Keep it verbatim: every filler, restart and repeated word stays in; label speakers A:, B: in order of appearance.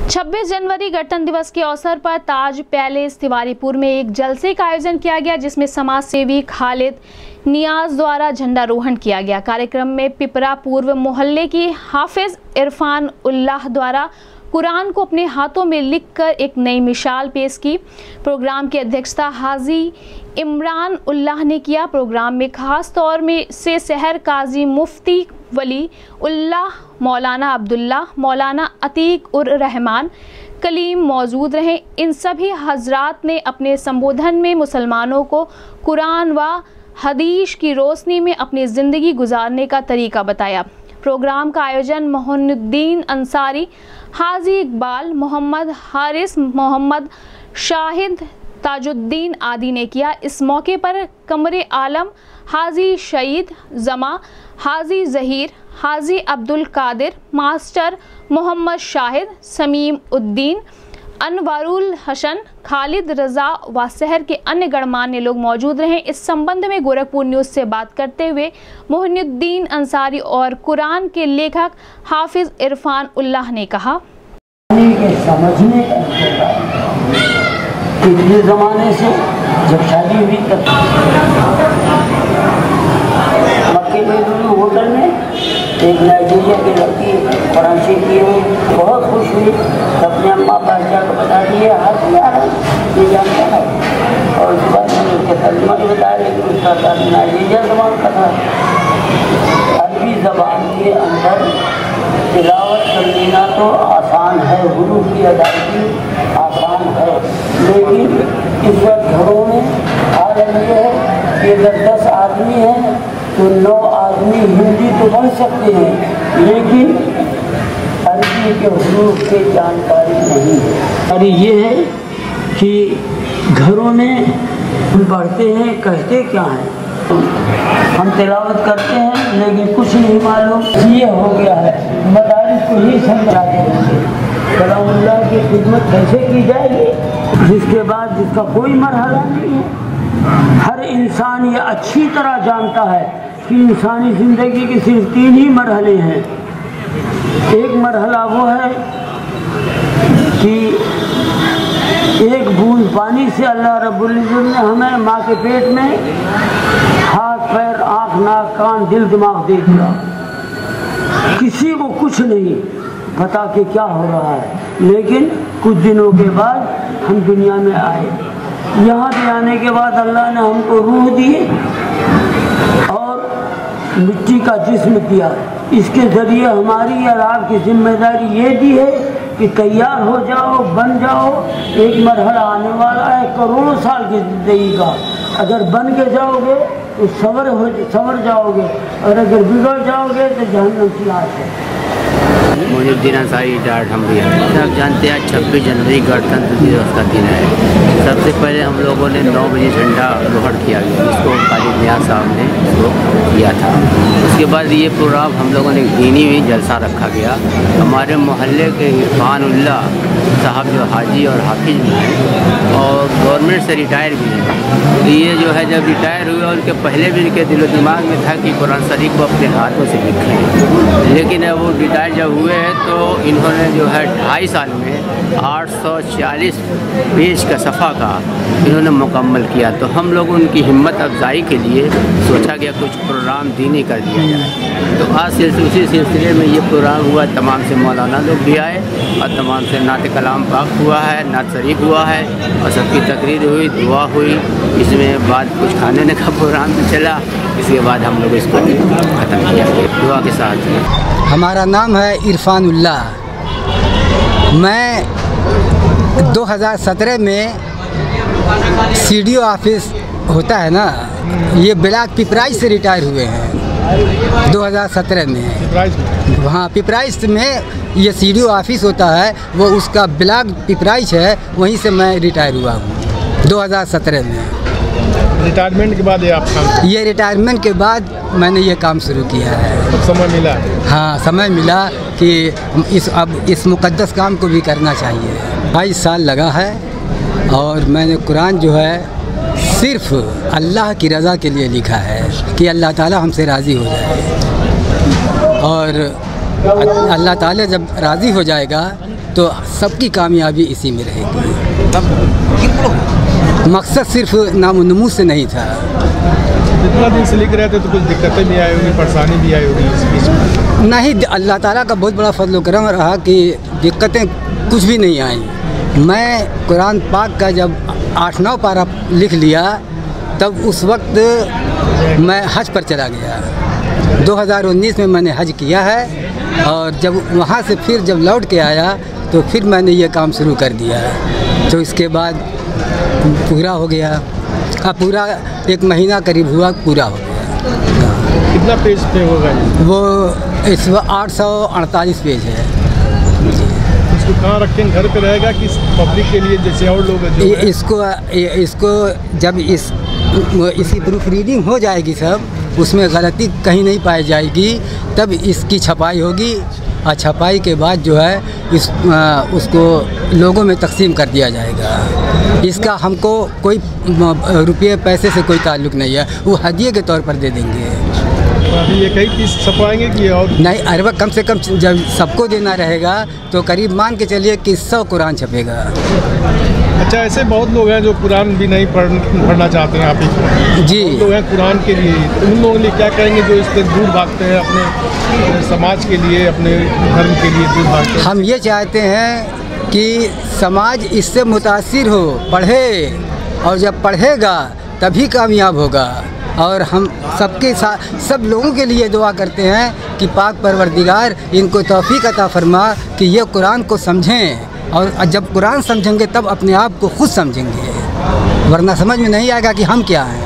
A: छब्बीस जनवरी गणतंत्र दिवस के अवसर पर ताज पैलेस तिवारीपुर में एक जलसे का आयोजन किया गया, जिसमें समाज सेवी खालिद नियाज द्वारा झंडारोहण किया गया। कार्यक्रम में पिपरा पूर्व मोहल्ले की हाफिज इरफान उल्लाह द्वारा कुरान को अपने हाथों में लिखकर एक नई मिसाल पेश की। प्रोग्राम की अध्यक्षता हाजी इमरान उल्लाह ने किया। प्रोग्राम में खास तौर में से शहर काजी मुफ्ती वली उल्लाह, मौलाना अब्दुल्ला, मौलाना अतीक उर रहमान कलीम मौजूद रहे। इन सभी हजरात ने अपने संबोधन में मुसलमानों को कुरान व हदीस की रोशनी में अपनी ज़िंदगी गुजारने का तरीका बताया। प्रोग्राम का आयोजन मोहनुद्दीन अंसारी, हाजी इकबाल, मोहम्मद हारिस, मोहम्मद शाहिद, ताजुद्दीन आदि ने किया। इस मौके पर कमरे आलम, हाजी शहीद जमा, हाजी जहीर, हाजी अब्दुल कादिर, मास्टर मोहम्मद शाहिद, समीम उद्दीन, अनवारुल हसन, खालिद रजा व शहर के अन्य गणमान्य लोग मौजूद रहे। इस संबंध में गोरखपुर न्यूज़ से बात करते हुए मोहनुद्दीन अंसारी और कुरान के लेखक हाफिज इरफान उल्लाह ने कहा,
B: समझने पिछले ज़माने से जब शादी हुई तब मक्के में होटल में एक नाइजीरिया की लड़की फरांसी की हो, बहुत खुश हुई। अपने अम्मा बादशाह को बता दिए, हाथ में आ रहा है ये जानता है। और उसके बाद मैंने उसके तर्जुमा भी बताया, लेकिन उसका तारीफ नाइजीरिया ज़बान का था। अरबी ज़बान के अंदर तिलावत करना तो आसान है, हुरूफ की अदायगी आसान है, लेकिन इस वक्त घरों में हालत ये है कि अगर दस आदमी हैं तो नौ आदमी हिंदी तो पढ़ सकते हैं, लेकिन अरबी के हुरूफ की जानकारी नहीं है। और ये है कि घरों में हम पढ़ते हैं, कहते क्या हैं, हम तिलावत करते हैं लेकिन कुछ नहीं मालूम। ये हो गया है, मदारिस को ही समझा देंगे कलामुल्लाह की खिदमत कैसे की जाएगी, जिसके बाद जिसका कोई मरहला नहीं है। हर इंसान ये अच्छी तरह जानता है कि इंसानी ज़िंदगी के सिर्फ तीन ही मरहले हैं। एक मरहला वो है कि एक बूंद पानी से अल्लाह रब्बुल इज़्ज़त ने हमें माँ के पेट में हाथ, पैर, आँख, नाक, कान, दिल, दिमाग दे दिया। किसी को कुछ नहीं पता कि क्या हो रहा है, लेकिन कुछ दिनों के बाद हम दुनिया में आए। यहाँ पे आने के बाद अल्लाह ने हमको रूह दी और मिट्टी का जिस्म दिया। इसके ज़रिए हमारी और आपकी जिम्मेदारी ये दी है कि तैयार हो जाओ, बन जाओ। एक मरहला आने वाला है करोड़ों साल की ज़िंदगी का। अगर बन के जाओगे तो सवर हो सवर जाओगे, और अगर बिगड़ जाओगे तो जहन्नम की आस है।
C: मोहनुद्दीन अंसारी डाट हम भी हैं। आप जानते हैं छब्बीस जनवरी गणतंत्र दिवस का दिन है। सबसे पहले हम लोगों ने नौ बजे झंडा रोहण किया गया, जिसको खालिद नियाज साहब ने इसको किया था। उसके बाद ये प्रोग्राम हम लोगों ने दीनी में जलसा रखा गया। हमारे मोहल्ले के इरफान उल्लाह साहब जो हाजी और हाफिज भी हैं और गवर्नमेंट से रिटायर भी हैं, तो ये जो है जब रिटायर हुए उनके पहले भी इनके दिलो दिमाग में था कि कुरान शरीफ को अपने हाथों से लिखें, लेकिन अब वो रिटायर जब हुए हैं तो इन्होंने जो है ढाई साल में आठ सौ चालीस पेज का सफ़ा का इन्होंने मुकम्मल किया। तो हम लोग उनकी हिम्मत अफजाई के लिए सोचा गया कुछ प्रोग्राम दीनी कर दिया जाए। तो आज से उसी सिलसिले में ये प्रोग्राम हुआ। तमाम से मौलाना लोग भी आए और तमाम से नात कलाम पाक हुआ है, नात शरीफ हुआ है और सबकी तकरीर हुई, दुआ हुई। इसमें बाद कुछ खाने का प्रोग्राम भी चला। इसके बाद हम लोग इसको ख़त्म किया दुआ के साथ।
D: हमारा नाम है इरफान उल्लाह। मैं दो हज़ार सत्रह में सी डी ओ ऑफिस होता है ना, ये ब्लॉक पिपराइच से रिटायर हुए हैं दो हज़ार सत्रह में। वहाँ पिपराइच में ये सी डी ओ ऑफिस होता है, वो उसका ब्लॉक पिपराइच है, वहीं से मैं रिटायर हुआ हूँ दो हज़ार सत्रह में।
E: रिटायरमेंट के बाद ये आप काम
D: ये रिटायरमेंट के बाद मैंने ये काम शुरू किया है।
E: तो समय मिला?
D: हाँ, समय मिला कि इस अब इस मुक़द्दस काम को भी करना चाहिए। बाईस साल लगा है और मैंने कुरान जो है सिर्फ़ अल्लाह की रज़ा के लिए लिखा है कि अल्लाह ताला हमसे राज़ी हो जाए, और अल्लाह ताला जब राज़ी हो जाएगा तो सबकी कामयाबी इसी में रहेगी। मकसद सिर्फ नामो से नहीं था।
E: जितना दिन से लिख रहे थे तो कुछ दिक्कतें भी आई होगी, परेशानी भी आई होगी इस बीच में?
D: नहीं, अल्लाह ताला का बहुत बड़ा फजल करम रहा कि दिक्कतें कुछ भी नहीं आई। मैं कुरान पाक का जब आठ नौ पारा लिख लिया तब उस वक्त मैं हज पर चला गया। दो हज़ार उन्नीस में मैंने हज किया है और जब वहाँ से फिर जब लौट के आया तो फिर मैंने ये काम शुरू कर दिया। तो इसके बाद पूरा हो गया। हाँ, पूरा एक महीना करीब हुआ, पूरा हो गया।
E: कितना पेज पे होगा?
D: वो इस वक्त आठ सौ अड़तालीस पेज है।
E: इसको कहाँ रखेंगे? घर पे रहेगा कि पब्लिक के लिए जैसे और लोग जो है?
D: इसको इसको जब इस इसकी प्रूफ रीडिंग हो जाएगी सब, उसमें गलती कहीं नहीं पाई जाएगी, तब इसकी छपाई होगी और छपाई के बाद जो है इस आ, उसको लोगों में तकसीम कर दिया जाएगा। इसका हमको कोई रुपये पैसे से कोई ताल्लुक़ नहीं है, वो हदिये के तौर पर दे देंगे।
E: तो अभी ये कई पीस छपवाएंगे कि और
D: नहीं? अरे कम से कम जब सबको देना रहेगा तो करीब मान के चलिए कि सौ कुरान छपेगा।
E: अच्छा, ऐसे बहुत लोग हैं जो कुरान भी नहीं पढ़ पढ़ना चाहते हैं आप ही
D: जी।
E: लोग हैं कुरान के लिए, तो उन लोगों के लिए क्या कहेंगे जो इससे दूर भागते हैं, अपने समाज के लिए, अपने धर्म के लिए दूर भागते हैं?
D: हम ये चाहते हैं कि समाज इससे मुतासिर हो, पढ़े, और जब पढ़ेगा तभी कामयाब होगा। और हम सबके साथ सब लोगों के लिए दुआ करते हैं कि पाक परवरदिगार इनको तौफीक अता फरमा कि ये कुरान को समझें, और जब कुरान समझेंगे तब अपने आप को खुद समझेंगे, वरना समझ में नहीं आएगा कि हम क्या हैं।